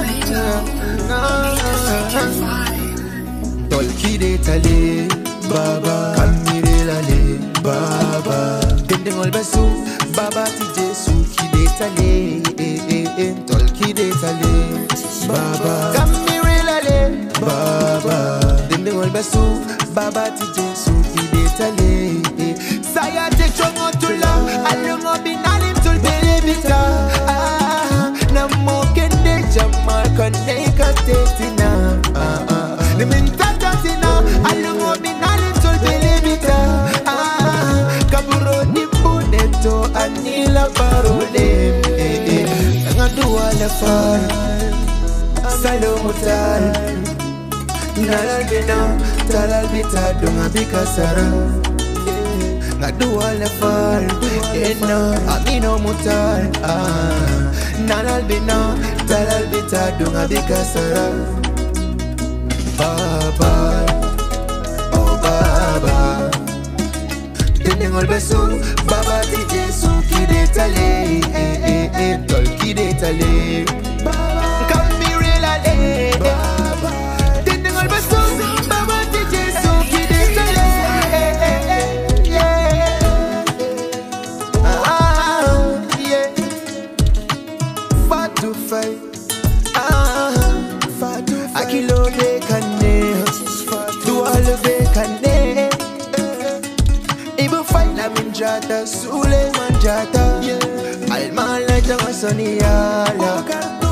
Tolki de tale, baba. Kamire lale, baba. Dendeng ol besu, baba ti Jesu ki de tale, tolki de tale, baba. Kamire lale, baba. Dendeng ol besu, baba ti Jesu ki de tale. Saya te chongo tula, alungo binalim tul belebita. Namo kende jamal kane katetina. Nimintatatina, alungo binalim tul belebita. Kaburo ni puneto anila parole. Nangadua lefar, salumutal. Nalal bina, talal bita dunga bikasara. Ngadua lefar, ena amino mutal. Nalal bina, talal bita dunga bikasara. Baba, oh baba. Dendeng ol besu, baba ti Jesu ki de tale, tolki de tale. Kamire lale, baba. Dendeng ol besu, baba ti Jesu ki de tale. Fatu fai, akilo de kane, dual be kane. Ibu faila minjata, Suleiman jata, almala jama soniyala.